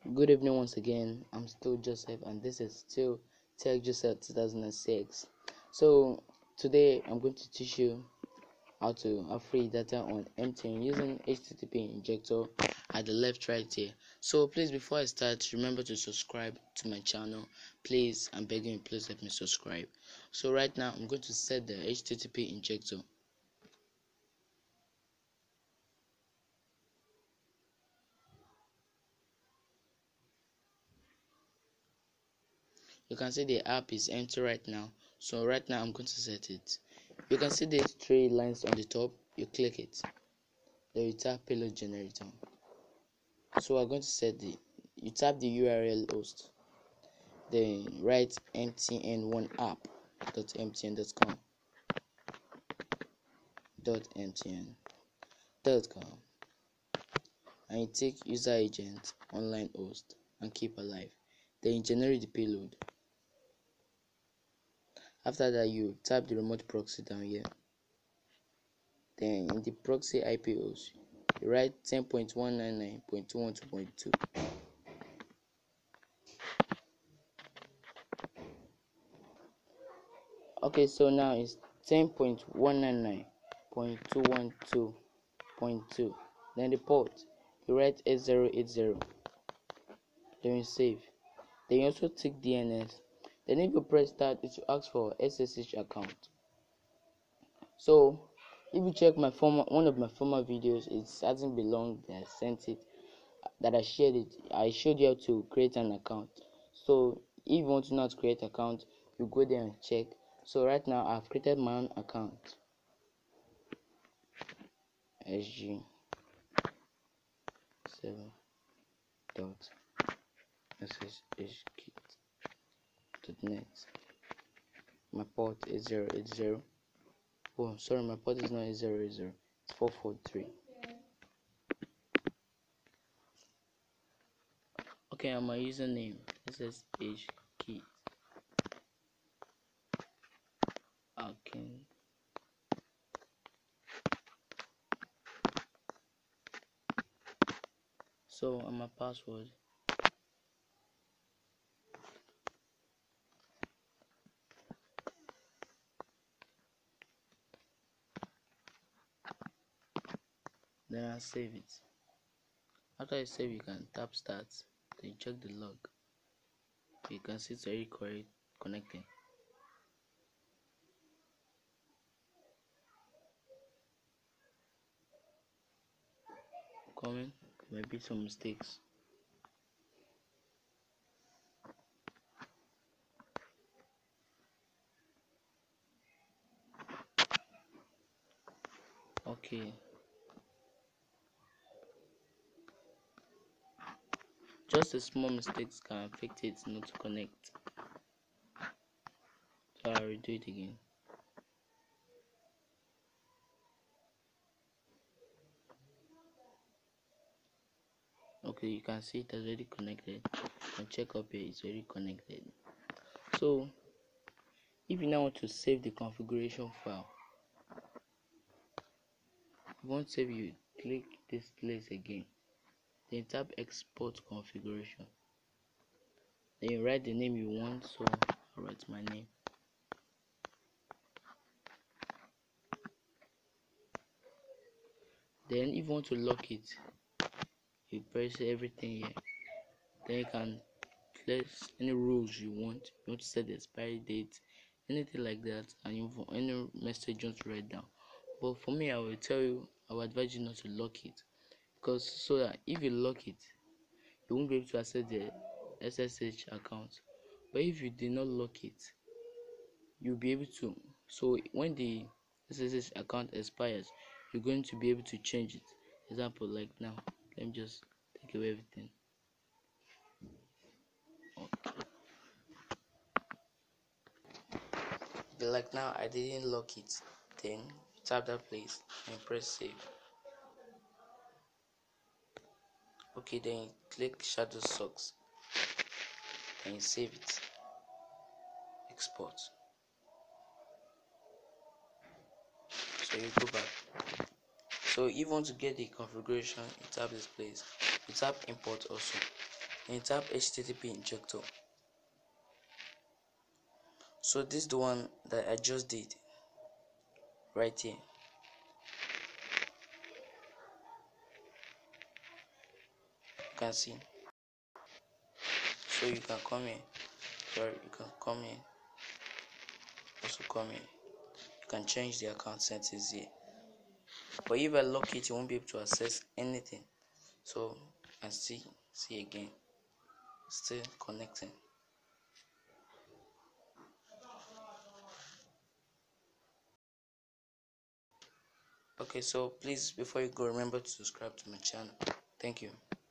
Good evening once again. I'm still Joseph, and this is still Tech Joseph 2006. So today I'm going to teach you how to have free data on MTN using HTTP Injector at the left right here. So please, before I start, remember to subscribe to my channel. Please, I'm begging you, please let me subscribe. So right now I'm going to set the HTTP Injector. You can see the app is empty right now. So right now I'm going to set it. You can see these three lines on the top. You click it, then you tap payload generator. So we're going to set you tap the URL host, then write mtn1app.mtn.com .mtn.com, and you take user agent online host and keep alive. Then you generate the payload. After that, you tap the remote proxy down here. Then in the proxy IP host, you write 10.199.212.2. Okay, so now it's 10.199.212.2. Then the port, you write 8080. Then you save. Then you also tick DNS. Then if you press start, it will ask for SSH account. So if you check one of my former videos, it hasn't been long that I sent it, that I shared it. I showed you how to create an account. So if you want to know how to create an account, you go there and check. So right now I've created my own account. sg7.sshkit.net. My port is 080. Oh, sorry, my port is not 080. It's 443. Okay, and my username sshkit. Okay. So, and my password. Then I'll save it. After you save, you can tap start. Then you check the log. You can see it's already connecting. Coming, there might be some mistakes. Okay. Just a small mistakes can affect it not to connect. So I'll redo it again. Okay, you can see it has already connected. And check up here, it's already connected. So if you now want to save the configuration file, if you want to save, you click this place again. Then tap export configuration. Then you write the name you want. So I'll write my name. Then if you want to lock it, you press everything here. Then you can place any rules you want. You want to set the expiry date, anything like that, and any message you want to write down. But for me, I will advise you not to lock it, because so that if you lock it, you won't be able to access the SSH account. But if you did not lock it, you'll be able to. So when the SSH account expires, you're going to be able to change it. Example, like now, let me just take away everything. Okay, like now I didn't lock it. Then tap that place and press save. Okay, then click shadow socks and save it. Export. So you go back. So if you want to get the configuration, you tap this place. You tap import also. and you tap HTTP injector. So this is the one that I just did right here. You can see. So you can come here. Sorry, you can come here. Also come here. You can change the account settings here. But if I lock it, you won't be able to access anything. So and see again. Still connecting. Okay, so please, before you go, remember to subscribe to my channel. Thank you.